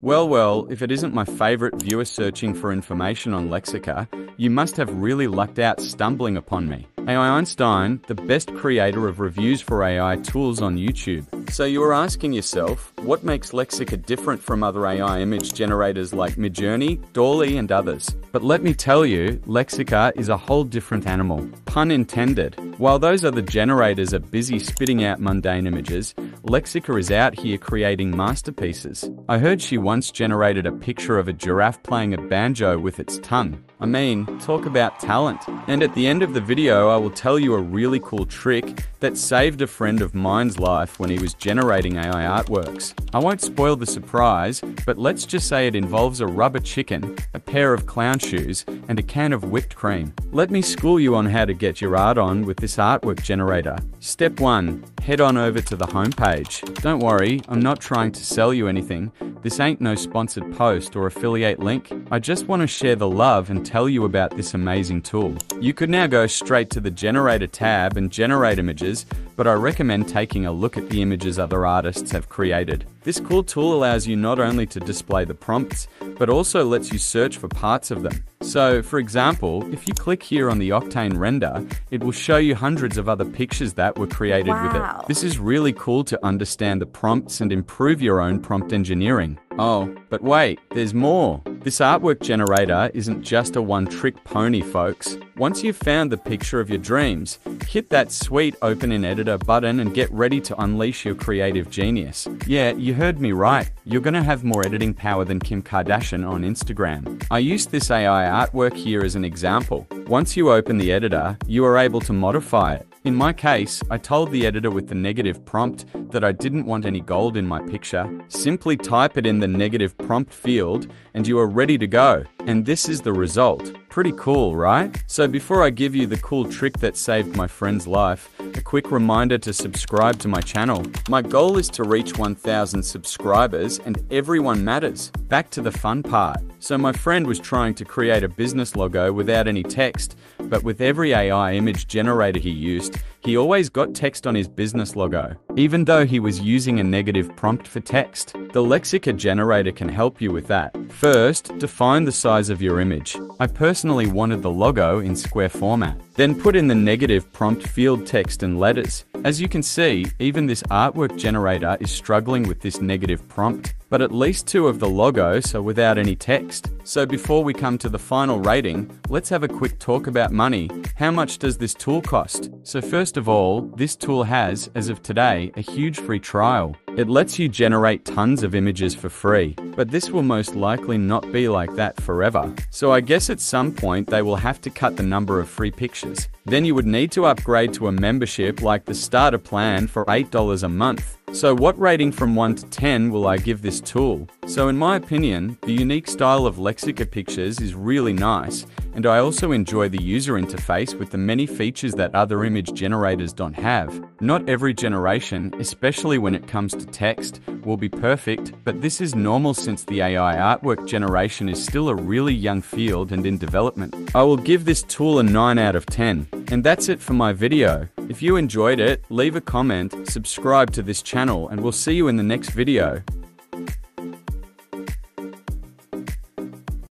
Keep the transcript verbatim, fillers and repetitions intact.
Well, well, if it isn't my favorite viewer searching for information on Lexica, you must have really lucked out stumbling upon me. A I Einstein, the best creator of reviews for A I tools on YouTube. So you are asking yourself, what makes Lexica different from other A I image generators like Midjourney, DALL-E, and others? But let me tell you, Lexica is a whole different animal. Pun intended. While those other generators are busy spitting out mundane images, Lexica is out here creating masterpieces. I heard she once generated a picture of a giraffe playing a banjo with its tongue. I mean, talk about talent. And at the end of the video, I will tell you a really cool trick that saved a friend of mine's life when he was generating A I artworks. I won't spoil the surprise, but let's just say it involves a rubber chicken, a pair of clown shoes, and a can of whipped cream. Let me school you on how to get your art on with this artwork generator. Step one, head on over to the homepage. Don't worry, I'm not trying to sell you anything. This ain't no sponsored post or affiliate link. I just want to share the love and tell you about this amazing tool. You could now go straight to the Generator tab and generate images, but I recommend taking a look at the images other artists have created. This cool tool allows you not only to display the prompts, but also lets you search for parts of them. So, for example, if you click here on the Octane render, it will show you hundreds of other pictures that were created Wow. with it. This is really cool to understand the prompts and improve your own prompt engineering. Oh, but wait, there's more. This artwork generator isn't just a one-trick pony, folks. Once you've found the picture of your dreams, hit that sweet Open in Editor button and get ready to unleash your creative genius. Yeah, you heard me right. You're gonna have more editing power than Kim Kardashian on Instagram. I used this A I artwork here as an example. Once you open the editor, you are able to modify it. In my case, I told the editor with the negative prompt that I didn't want any gold in my picture. Simply type it in the negative prompt field and you are ready to go. And this is the result. Pretty cool, right? So before I give you the cool trick that saved my friend's life, a quick reminder to subscribe to my channel. My goal is to reach one thousand subscribers and everyone matters. Back to the fun part. So my friend was trying to create a business logo without any text, but with every A I image generator he used, he always got text on his business logo, even though he was using a negative prompt for text. The Lexica generator can help you with that. First, define the size of your image. I personally wanted the logo in square format. Then put in the negative prompt field text and letters. As you can see, even this artwork generator is struggling with this negative prompt, but at least two of the logos are without any text. So before we come to the final rating, let's have a quick talk about money. How much does this tool cost? So first of all, this tool has, as of today, a huge free trial. It lets you generate tons of images for free, but this will most likely not be like that forever. So I guess at some point they will have to cut the number of free pictures. Then you would need to upgrade to a membership like the starter plan for eight dollars a month. So what rating from one to ten will I give this tool? So in my opinion, the unique style of Lexica pictures is really nice, and I also enjoy the user interface with the many features that other image generators don't have. Not every generation, especially when it comes to text, will be perfect, but this is normal since the A I artwork generation is still a really young field and in development. I will give this tool a nine out of ten. And that's it for my video. If you enjoyed it, leave a comment, subscribe to this channel, and we'll see you in the next video.